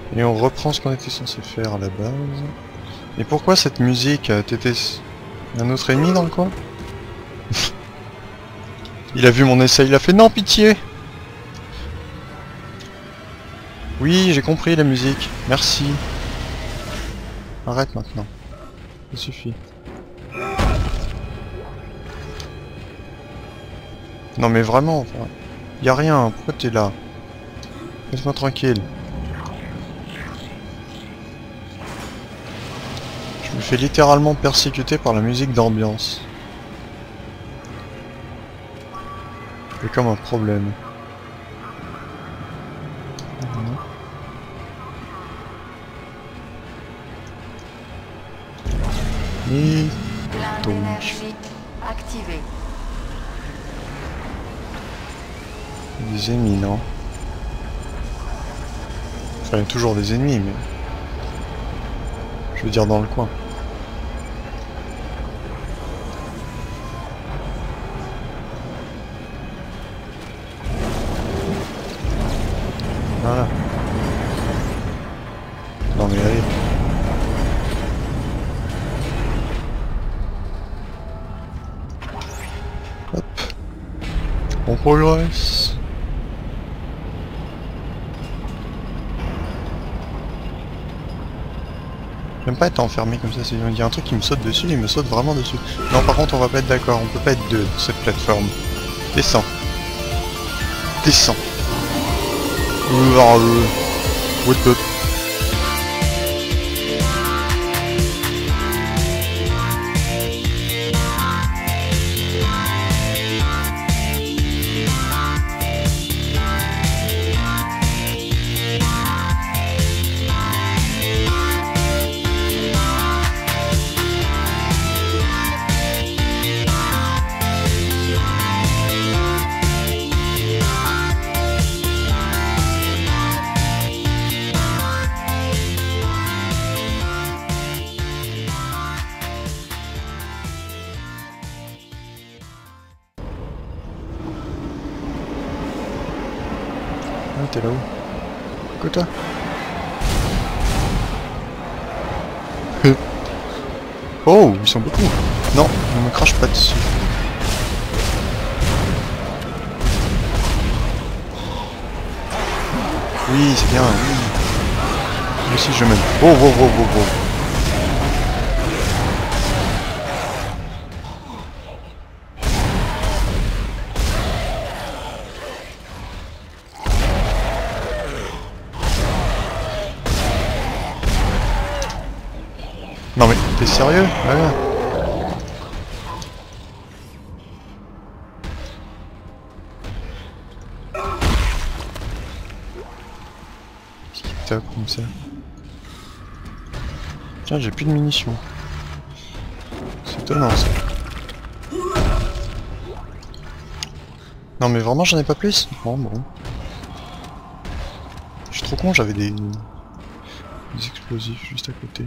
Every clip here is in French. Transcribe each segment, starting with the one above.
Et on reprend ce qu'on était censé faire à la base. Et pourquoi cette musique? T'étais un autre ennemi dans le coin? Il a vu mon essai, il a fait non, pitié! Oui, j'ai compris la musique. Merci. Arrête maintenant. Ça suffit. Non mais vraiment, enfin, y a rien. Pourquoi t'es là? Laisse-moi tranquille. Je me fais littéralement persécuter par la musique d'ambiance. C'est comme un problème. Et Plein donc, d'énergie activée. des ennemis, non? Enfin, il y a toujours des ennemis, mais... Je veux dire dans le coin. Voilà. Non mais allez. Hop. On progresse. J'aime pas être enfermé comme ça, il y a un truc qui me saute dessus, il me saute vraiment dessus. Non par contre on va pas être d'accord, on peut pas être deux sur cette plateforme. Descends. Descends. What the... Ah, t'es là-haut. Quoi toi? Oh, ils sont beaucoup. Non, ne me crache pas dessus. Oui, c'est bien, oui. Moi aussi je m'aime. Oh, oh, oh, oh, oh. Non mais, t'es sérieux? Voilà. Qu'est-ce qui tape comme ça? Tiens, j'ai plus de munitions. C'est étonnant ça. Non mais vraiment j'en ai pas plus? Bon. Je suis trop con, j'avais des explosifs juste à côté.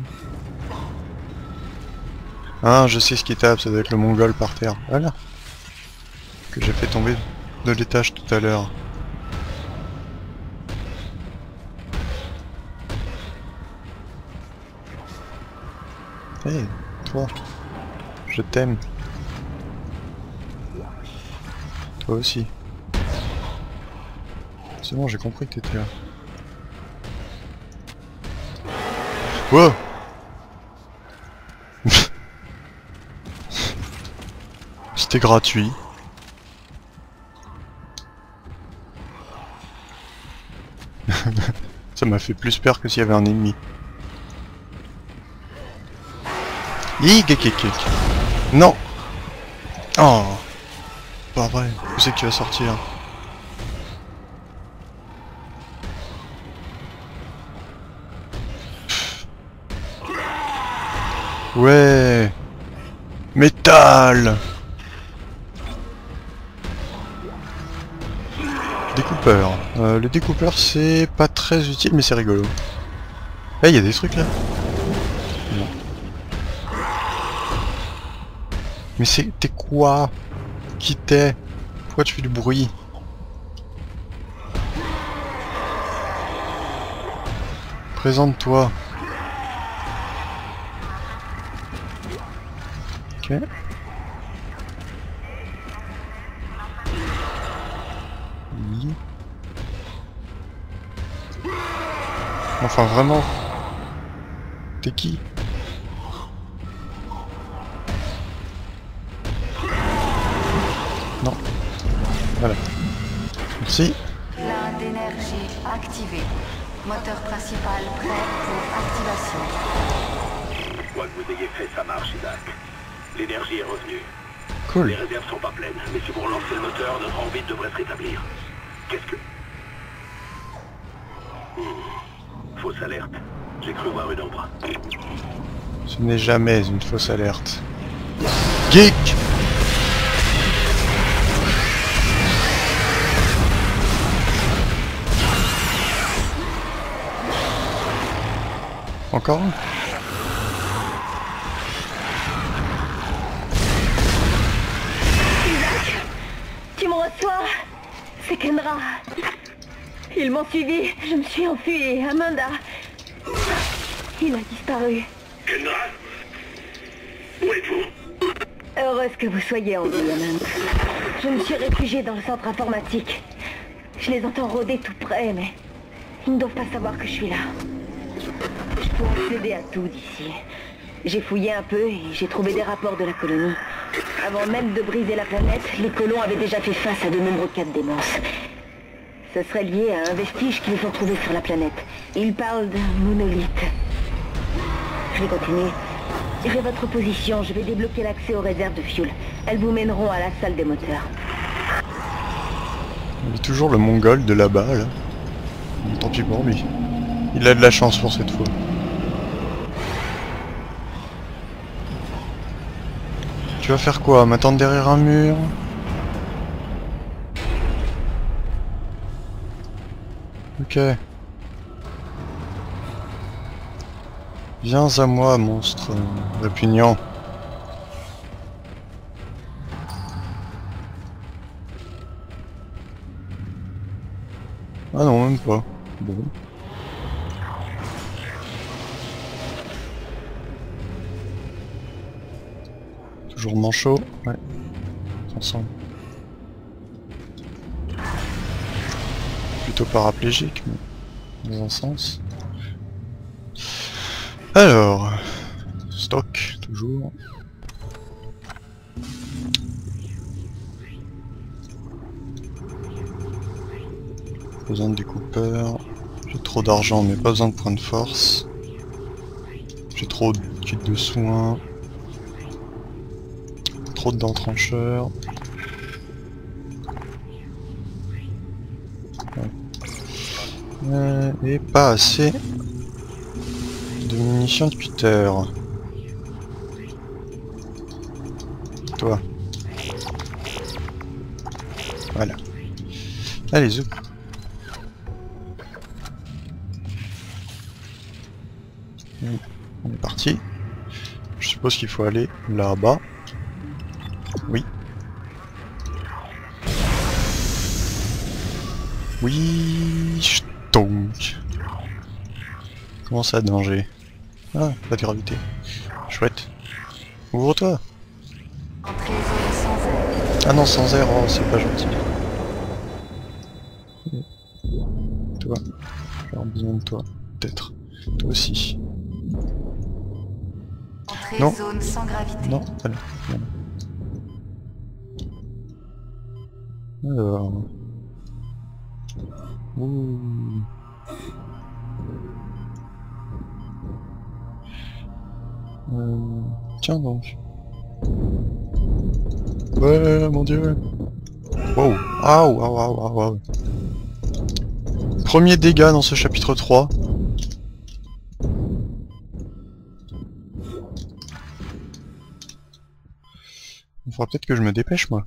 Ah, je sais ce qui tape, ça doit être le mongol par terre. Voilà. Que j'ai fait tomber de l'étage tout à l'heure. Hé, hey, toi. Je t'aime. Toi aussi. C'est bon, j'ai compris que t'étais là. Wow! C'était gratuit. Ça m'a fait plus peur que s'il y avait un ennemi. Non! Oh! Pas vrai. Où c'est que tu vas sortir? Ouais! Métal! Découpeur. Le découpeur c'est pas très utile mais c'est rigolo. Eh, y a des trucs là? Non. Mais c'est... T'es quoi? Qui t'es? Pourquoi tu fais du bruit? Présente-toi. Ok. Oui. Enfin vraiment. T'es qui? Non. Voilà. Merci. Plein d'énergie activé. Moteur principal prêt pour activation. Quoi que vous ayez fait, ça marche, Isaac. L'énergie est revenue. Cool. Les réserves sont pas pleines, mais si vous relancez le moteur, notre orbite devrait se rétablir. Qu'est-ce que... Fausse alerte. J'ai cru voir une ombre. Ce n'est jamais une fausse alerte. Geek! Encore un? Tu me reçois? C'est Kendra. Ils m'ont suivi. Je me suis enfuie. Amanda. Il a disparu. Kendra? Où êtes-vous? Heureuse que vous soyez en vie, Amanda. Je me suis réfugiée dans le centre informatique. Je les entends rôder tout près, mais ils ne doivent pas savoir que je suis là. Je peux accéder à tout d'ici. J'ai fouillé un peu et j'ai trouvé des rapports de la colonie. Avant même de briser la planète, les colons avaient déjà fait face à de nombreux cas de démence. Ce serait lié à un vestige qu'ils ont trouvé sur la planète. Ils parlent d'un monolithe. Je vais continuer. Tirez votre position, je vais débloquer l'accès aux réserves de fuel. Elles vous mèneront à la salle des moteurs. Il est toujours le mongol de là-bas, là. Tant pis pour lui. Il a de la chance pour cette fois. Tu vas faire quoi? M'attendre derrière un mur? Ok. Viens à moi, monstre répugnant. Ah non, même pas. Bon. Toujours manchot, ouais. Ensemble. Plutôt paraplégique, mais dans un sens. Alors, stock, toujours. Besoin de découpeur. J'ai trop d'argent, mais pas besoin de points de force. J'ai trop de kits de soins. Trop de dents trancheurs. Ouais. Et pas assez de munitions de Peter. Toi. Voilà. Allez, zou. On est parti. Je suppose qu'il faut aller là-bas. Oui. Oui, donc. Comment ça, danger? Ah, pas de gravité. Chouette. Ouvre-toi. Entrée zone sans air. Ah non, sans air, oh, c'est pas gentil. Toi, j'ai besoin de toi, peut-être. Toi aussi. Entrée Non. zone sans gravité. Non, voilà. Alors... Ouh. Tiens donc. Ouais, mon dieu. Wow. Ah, waouh. Premier dégât dans ce chapitre 3. Il faudra peut-être que je me dépêche, moi.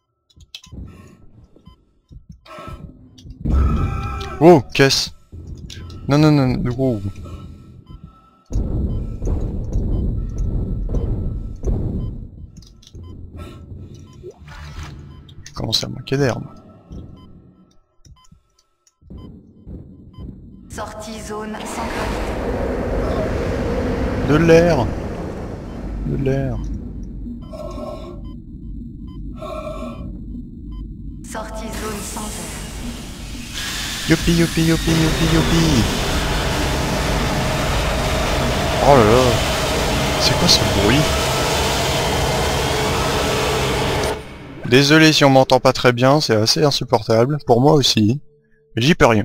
Oh, caisse. Non, wow. Je commence à manquer d'air, moi. Sortie zone sans gravité. De l'air. De l'air. Sortie zone sans air. Youpi, youpi, youpi, youpi, youpi. Oh là là. C'est quoi ce bruit? Désolé si on m'entend pas très bien, c'est assez insupportable. Pour moi aussi. Mais j'y peux rien.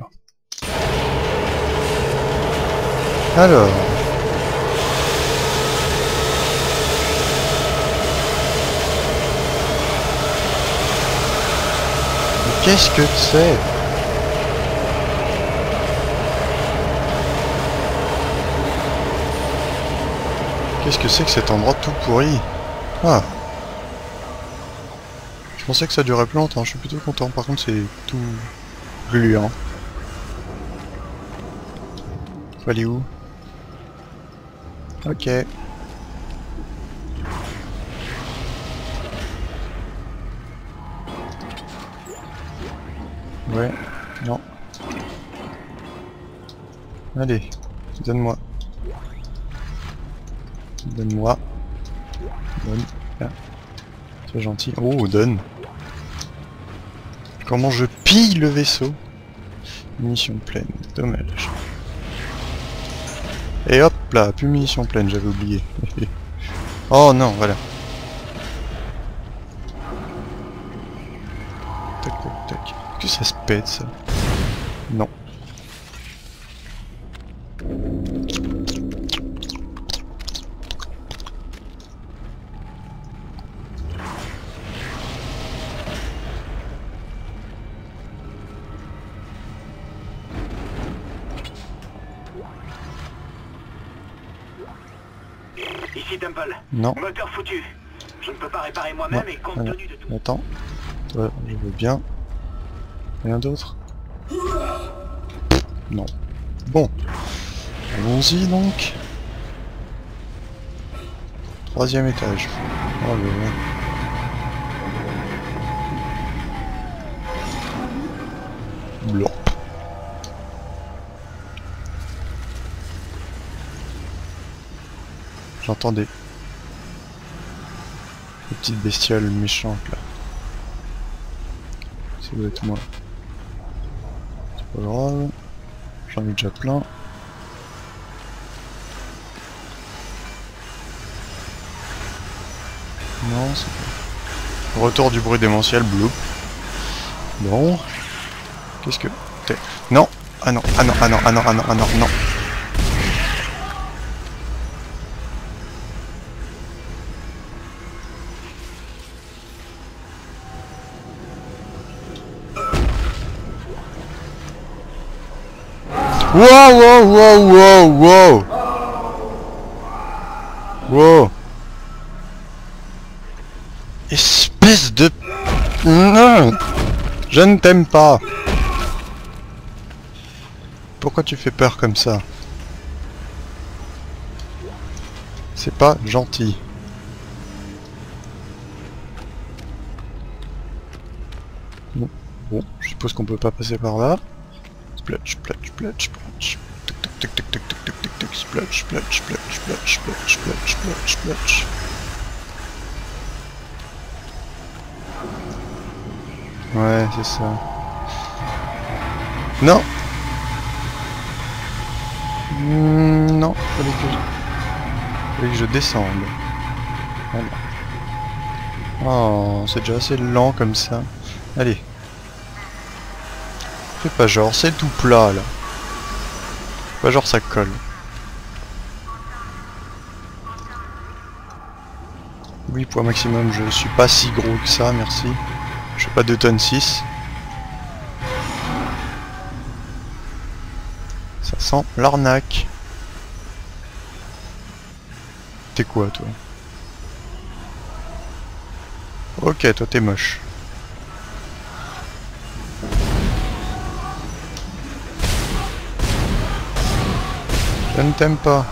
Alors... Qu'est-ce que c'est? Qu'est-ce que c'est que cet endroit tout pourri? Ah. Je pensais que ça durait plus longtemps, je suis plutôt content. Par contre c'est tout gluant. Faut aller où? Ok. Ouais, non. Allez, donne-moi. Donne-moi. Donne. Ah. Sois gentil. Oh, donne. Comment je pille le vaisseau? Munitions pleines, dommage. Et hop là, plus munitions pleines, j'avais oublié. Oh non, voilà. Tac, tac, tac. Est-ce que ça se pète, ça? Non. Ici Temple. Non. Moteur foutu. Je ne peux pas réparer moi-même et compte Voilà. tenu de tout. Attends. Toi, je veux bien. Rien d'autre? Non. Bon. Allons-y donc. 3e étage. Oh là là. Blorp. J'entends des petites bestioles méchantes là. Ça doit être moi. C'est pas grave. J'en ai déjà plein. Non, c'est pas... Retour du bruit démentiel, bloop. Bon. Qu'est-ce que... t'es... Non. Ah non, ah non, ah non, ah non, ah non, ah non, non. Wow, wow, wow, wow, wow. Wow. Espèce de... Non. Je ne t'aime pas. Pourquoi tu fais peur comme ça? C'est pas gentil. Bon, je suppose qu'on peut pas passer par là. Splotch, splotch, splotch, splotch. Tic, tic, tic, tic, tic, tic, tic, tic, splotch, splotch, splotch, splotch, splotch, splotch, splotch, splotch. Ouais, c'est ça. Non. Non, fallait que je descende. Voilà. Oh, c'est déjà assez lent comme ça. Allez. Fais pas genre, c'est tout plat là. Pas genre ça colle. Oui, poids maximum, je suis pas si gros que ça, merci. Je fais pas 2 tonnes 6. Ça sent l'arnaque. T'es quoi toi? Ok, toi t'es moche. Je ne t'aime pas.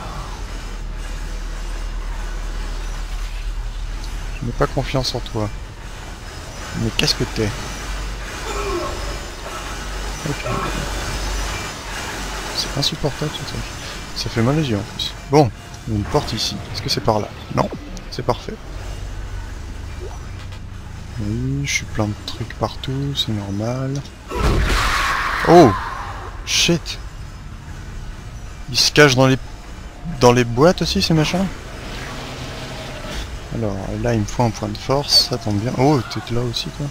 Je n'ai pas confiance en toi. Mais qu'est-ce que t'es? Okay. c'est insupportable ce truc. Ça fait mal aux yeux en plus. Bon, il y a une porte ici. Est-ce que c'est par là? Non, c'est parfait. Oui, je suis plein de trucs partout, c'est normal. Oh! Shit! Ils se cachent dans les boîtes aussi ces machins? Alors là il me faut un point de force, ça tombe bien. Oh, t'es là aussi toi?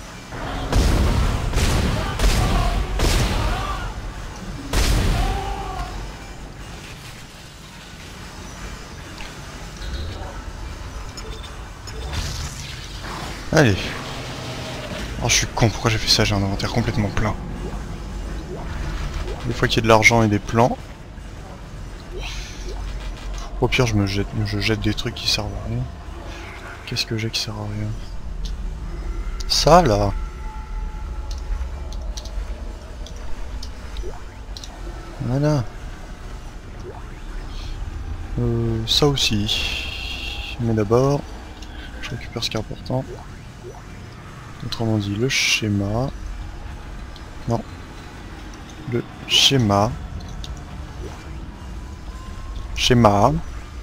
Allez. Oh, je suis con, pourquoi j'ai fait ça? J'ai un inventaire complètement plein. Des fois qu'il y a de l'argent et des plans. Au pire, je jette des trucs qui servent à rien. Qu'est-ce que j'ai qui sert à rien? Ça, là. Voilà. Ça aussi. Mais d'abord, je récupère ce qui est important. Autrement dit, le schéma. Non. Le schéma. Schéma.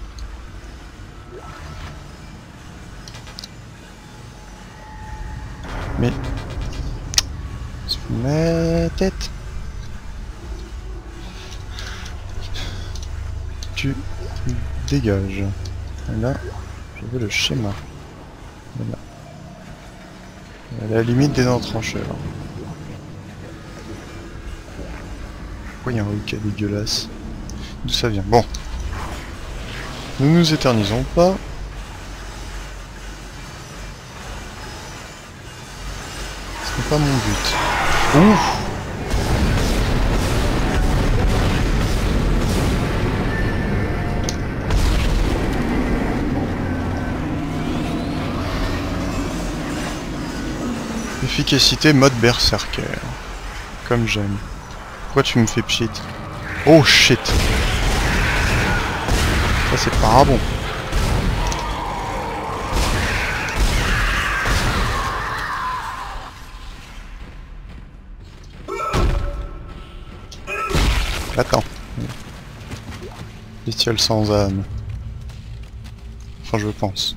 Mais... Sous ma tête. Tu dégages. Là, je veux le schéma. Voilà. À la limite des entrancheurs. Pourquoi il y a un hookah dégueulasse? D'où ça vient? Bon. Ne nous éternisons pas. Ce n'est pas mon but. Ouf! Efficacité mode berserker. Comme j'aime. Pourquoi tu me fais pchit? Oh shit! Ça c'est pas bon. Attends. Bestiole sans âme. Enfin je pense.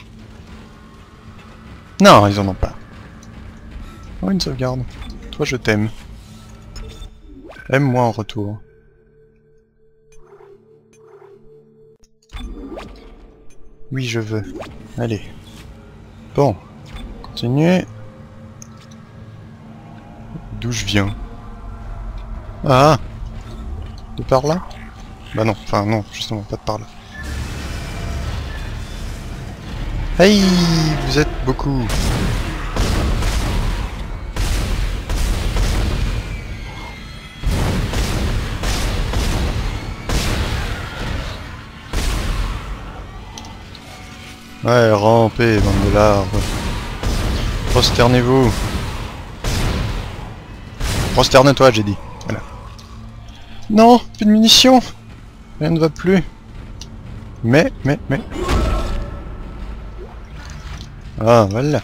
Non, ils en ont pas. Oh, une sauvegarde. Toi, je t'aime. Aime-moi en retour. Oui, je veux. Allez. Bon. Continuez. D'où je viens? Ah! De par là? Bah non. Enfin, non, justement, pas de par là. Hey! Vous êtes beaucoup. Ouais, rampez, bande de larves. Prosternez-vous. Prosterne-toi, j'ai dit. Voilà. Non, plus de munitions. Rien ne va plus. Mais. Ah, voilà.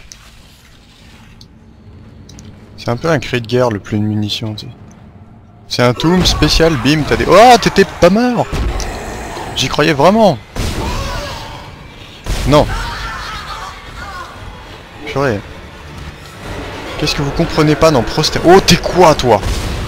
C'est un peu un cri de guerre, le plus de munitions, tu sais. C'est un toom spécial, bim, t'as des... Oh, t'étais pas mort. J'y croyais vraiment. Non. Purée. Qu'est-ce que vous comprenez pas dans Proster... Oh, t'es quoi, toi?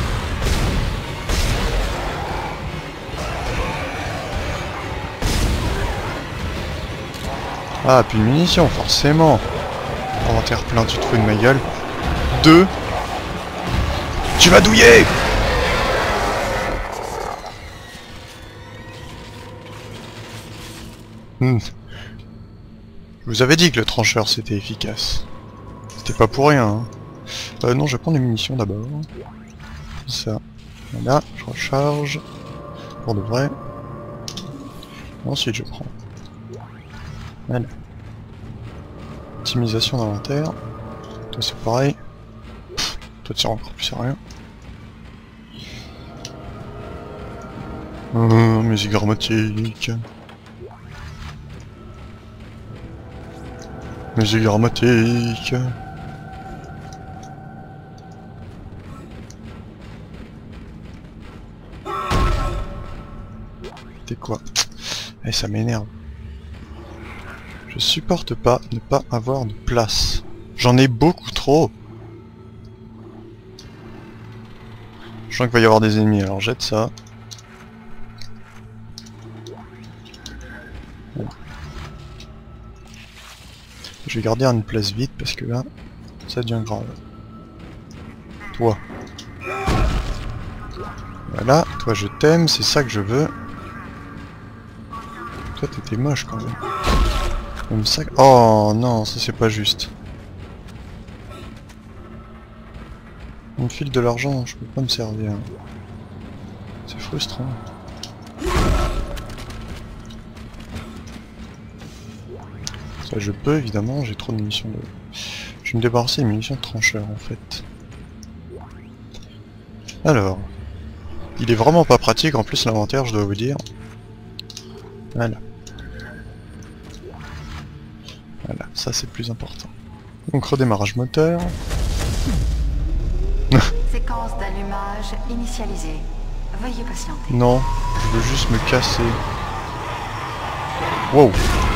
Ah, plus de munitions, forcément. Inventaire plein, tu te fous de ma gueule. 2. Tu vas douiller! Je vous avais dit que le trancheur c'était efficace. C'était pas pour rien. Hein. Non, je vais prendre les munitions d'abord. Ça. Voilà, je recharge. Pour de vrai. Ensuite je prends. Voilà. Optimisation d'inventaire. Toi c'est pareil. Pff, toi tu sers encore plus à rien. Musique dramatique. Musique dramatique. T'es quoi? Eh, ça m'énerve. Je supporte pas ne pas avoir de place. J'en ai beaucoup trop. Je sens qu'il va y avoir des ennemis, alors jette ça. Bon. Je vais garder une place vide parce que là, ça devient grave. Toi. Voilà, toi je t'aime, c'est ça que je veux. Toi t'étais moche quand même. Comme ça... Oh non, ça c'est pas juste. On me file de l'argent, je peux pas me servir. C'est frustrant. Ça je peux évidemment, j'ai trop de munitions de... Je vais me débarrasser des munitions de trancheur en fait. Alors... Il est vraiment pas pratique en plus l'inventaire, je dois vous dire. Voilà. Voilà, ça c'est plus important. Donc redémarrage moteur. Séquence d'allumage initialisée. Veuillez patienter. Non, je veux juste me casser. Wow.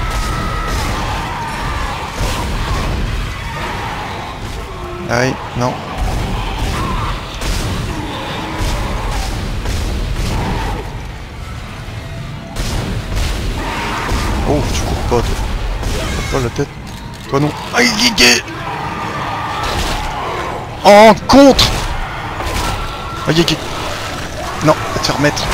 Aïe, non. Oh, tu cours pas toi. Pas la tête. Toi non. Aïe, guigué. En contre. Aïe, guigué. Non, va te faire remettre.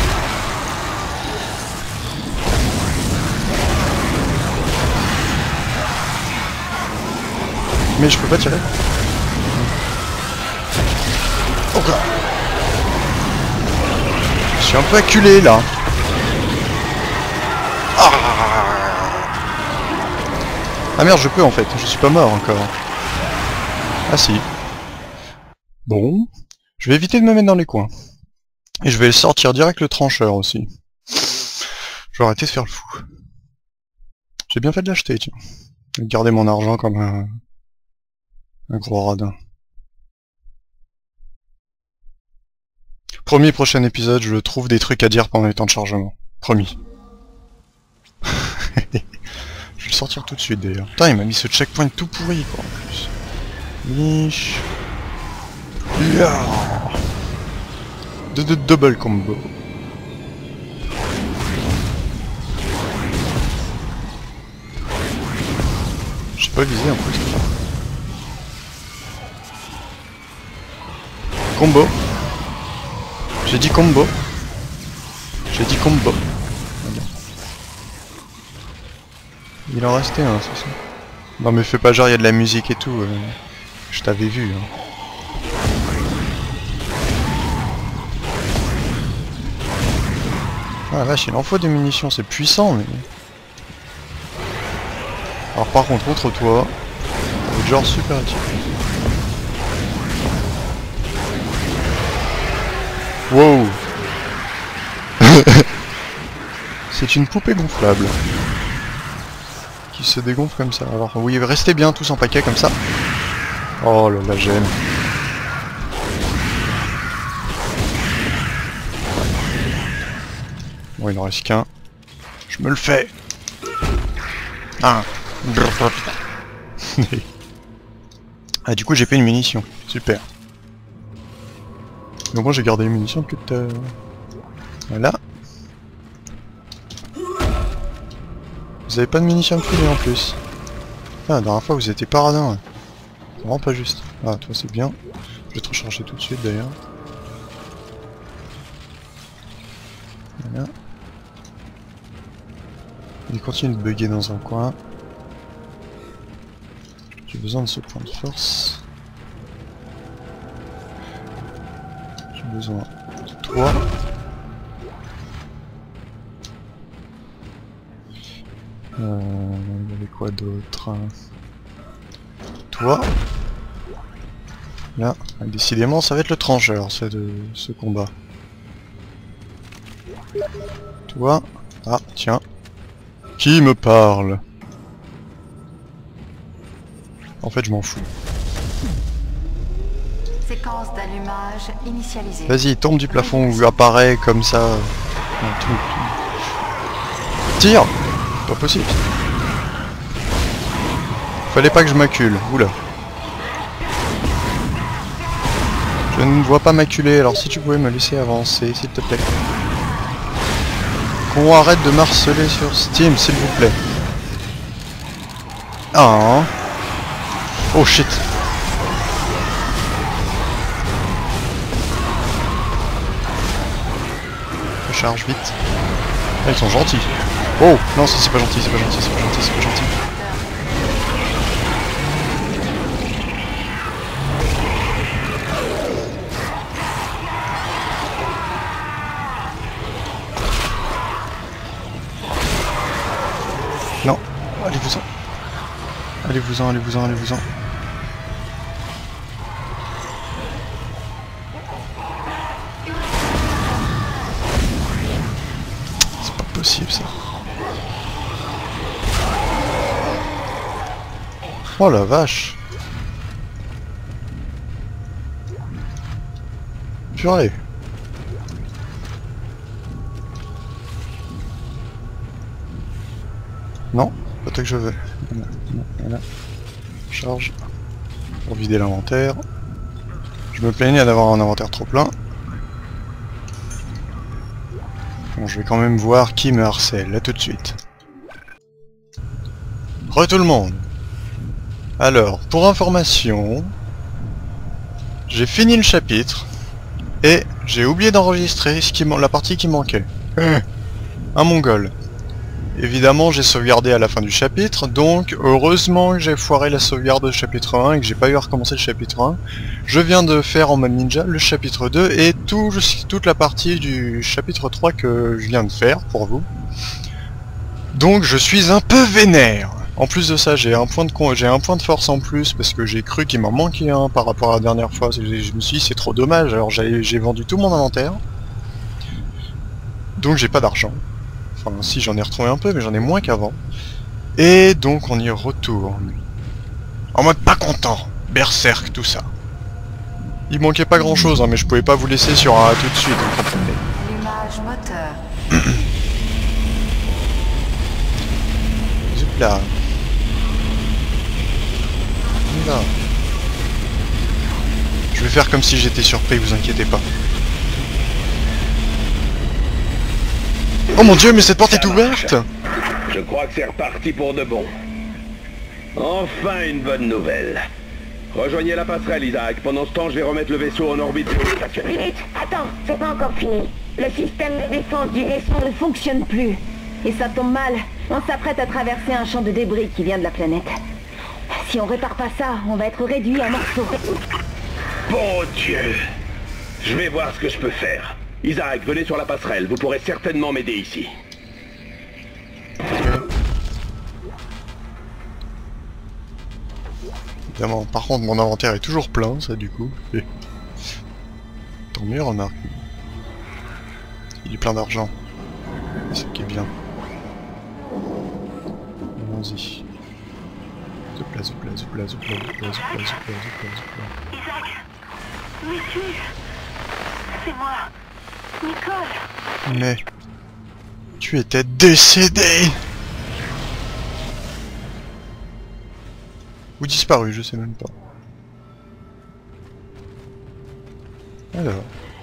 Mais je peux pas tirer. Oh god. Je suis un peu acculé là. Ah merde, je peux en fait, je suis pas mort encore. Ah si. Bon, je vais éviter de me mettre dans les coins. Et je vais sortir direct le trancheur aussi. Je vais arrêter de faire le fou. J'ai bien fait de l'acheter, tiens. Je vais garder mon argent comme un gros radin. Promis, prochain épisode, je trouve des trucs à dire pendant les temps de chargement. Promis. Je vais le sortir tout de suite d'ailleurs. Putain, il m'a mis ce checkpoint tout pourri quoi en plus. Niche. Yeah. De double combo. J'ai pas visé en plus. Combo. J'ai dit combo. J'ai dit combo. Il en restait un, c'est ça. Non mais fais pas genre il y a de la musique et tout. Je t'avais vu. Hein. Ah la vache, il en faut des munitions, c'est puissant mais... Alors par contre, contre toi, ça va être genre super utile. Wow. C'est une poupée gonflable. Qui se dégonfle comme ça. Alors oui, restez bien tous en paquet comme ça. Oh là là, j'aime. Bon, il en reste qu'un. Je me le fais. Ah. Ah, du coup, j'ai fait une munition. Super. Donc moi, j'ai gardé les munitions que t'as... Voilà. Vous avez pas de munitions de filet en plus. Ah, la dernière fois vous étiez paradin. Ouais. C'est vraiment pas juste. Ah, toi c'est bien. Je vais te recharger tout de suite d'ailleurs. Voilà. Il continue de bugger dans un coin. J'ai besoin de ce point de force. J'ai besoin de toi. Il y avait quoi d'autre? Toi. Là, décidément ça va être le trancheur ce combat. Toi. Ah, tiens. Qui me parle? En fait je m'en fous. Séquence d'allumage initialisée. Vas-y, tombe du plafond ou apparaît comme ça. Non, tout. Tire! Pas possible. Fallait pas que je m'accule. Oula. Je ne vois pas m'acculer, alors si tu pouvais me laisser avancer, s'il te plaît. Qu'on arrête de m'harceler sur Steam, s'il vous plaît. Ah. Oh shit. Je charge vite. Ah, ils sont gentils. Oh non, ça c'est pas gentil, c'est pas gentil, c'est pas gentil, c'est pas gentil. Non, allez-vous-en. Allez-vous-en, allez-vous-en, allez-vous-en. C'est pas possible ça. Oh la vache. Purée. Non, pas toi que je veux. Voilà. Charge. Pour vider l'inventaire. Je me plaignais d'avoir un inventaire trop plein. Bon, je vais quand même voir qui me harcèle, là tout de suite. Re tout le monde. Alors, pour information, j'ai fini le chapitre et j'ai oublié d'enregistrer la partie qui manquait. Un mongol. Évidemment, j'ai sauvegardé à la fin du chapitre, donc heureusement que j'ai foiré la sauvegarde de chapitre 1 et que j'ai pas eu à recommencer le chapitre 1. Je viens de faire en mode ninja le chapitre 2 et toute la partie du chapitre 3 que je viens de faire pour vous. Donc je suis un peu vénère. En plus de ça, j'ai un point de force en plus parce que j'ai cru qu'il m'en manquait un par rapport à la dernière fois. Je me suis dit c'est trop dommage, alors j'ai vendu tout mon inventaire. Donc j'ai pas d'argent. Enfin si, j'en ai retrouvé un peu, mais j'en ai moins qu'avant. Et donc on y retourne. En mode pas content, berserk, tout ça. Il manquait pas grand chose, hein, mais je pouvais pas vous laisser sur un tout de suite, vous comprenez. L'image moteur. Zoup là. Là. Je vais faire comme si j'étais surpris, vous inquiétez pas. Oh mon dieu, mais cette porte est ouverte! Je crois que c'est reparti pour de bon. Enfin une bonne nouvelle. Rejoignez la passerelle, Isaac. Pendant ce temps, je vais remettre le vaisseau en orbite. Vite, attends, c'est pas encore fini. Le système de défense du vaisseau ne fonctionne plus. Et ça tombe mal. On s'apprête à traverser un champ de débris qui vient de la planète. Si on répare pas ça, on va être réduit en morceaux. Bon Dieu! Je vais voir ce que je peux faire. Isaac, venez sur la passerelle. Vous pourrez certainement m'aider ici. Évidemment, par contre mon inventaire est toujours plein, ça du coup. Et... tant mieux, remarque. Il est plein d'argent. C'est ce qui est bien. Allons-y. Zoupla, zoupla, zoupla, zoupla, zoupla, zoupla, zoupla, zoupla. Isaac, où es-tu? C'est moi, Nicole. Mais... tu étais décédé! Ou disparu, je sais même pas. Alors...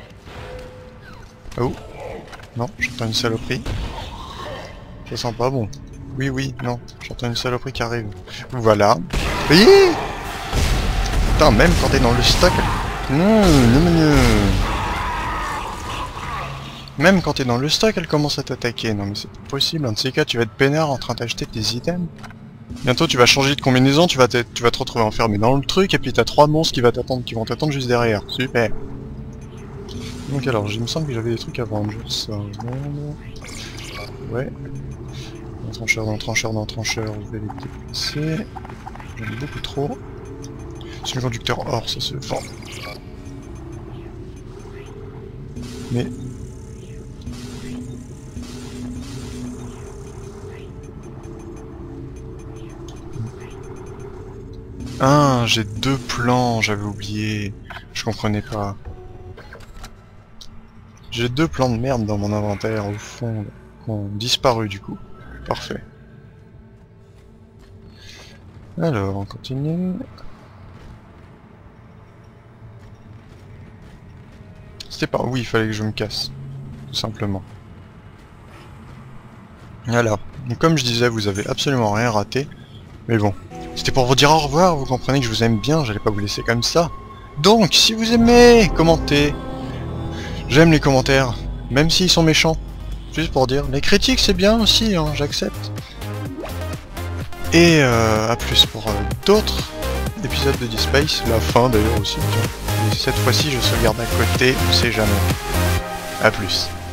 oh! Non, j'entends une saloperie. Ça sent pas bon. Oui, oui, non, j'entends une saloperie qui arrive. Voilà. Oui. Putain, même quand t'es dans le stock... non, non, non, non. Même quand t'es dans le stock, elle commence à t'attaquer. Non mais c'est pas possible, un de ces cas, tu vas être peinard en train d'acheter tes items. Bientôt tu vas changer de combinaison, tu vas te retrouver enfermé dans le truc, et puis t'as 3 monstres qui vont t'attendre juste derrière. Super. Donc alors, il me semble que j'avais des trucs à vendre, ça. Ouais. Dans le trancheur, je vais les déplacer. J'en ai beaucoup trop. Semi-conducteur or, ça se vend. Mais... ah, j'ai 2 plans, j'avais oublié. Je comprenais pas. J'ai 2 plans de merde dans mon inventaire, au fond, qui ont disparu du coup. Parfait. Alors, on continue. C'était par où il fallait que je me casse, tout simplement. Voilà. Donc comme je disais, vous avez absolument rien raté. Mais bon, c'était pour vous dire au revoir, vous comprenez que je vous aime bien, j'allais pas vous laisser comme ça. Donc, si vous aimez, commentez. J'aime les commentaires, même s'ils sont méchants. Juste pour dire, les critiques c'est bien aussi, hein, j'accepte. Et à plus pour d'autres épisodes de Dead Space, la fin d'ailleurs aussi. Et cette fois-ci je sauvegarde à côté, on sait jamais. A plus.